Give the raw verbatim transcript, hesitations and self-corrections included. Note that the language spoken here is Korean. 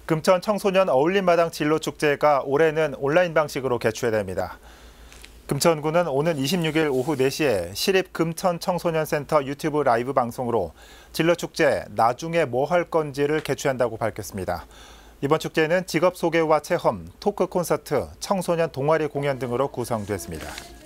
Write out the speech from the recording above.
금천 청소년 어울림마당 진로축제가 올해는 온라인 방식으로 개최됩니다. 금천구는 오는 이십육 일 오후 네 시에 시립 금천 청소년센터 유튜브 라이브 방송으로 진로축제 나중에 뭐 할 건지를 개최한다고 밝혔습니다. 이번 축제는 직업 소개와 체험, 토크 콘서트, 청소년 동아리 공연 등으로 구성됐습니다.